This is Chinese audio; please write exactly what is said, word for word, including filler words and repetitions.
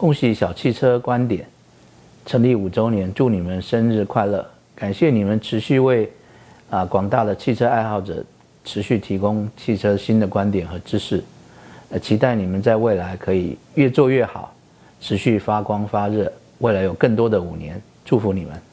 恭喜小汽车观点成立五周年，祝你们生日快乐！感谢你们持续为啊广大的汽车爱好者持续提供汽车新的观点和知识。呃，期待你们在未来可以越做越好，持续发光发热，未来有更多的五年，祝福你们。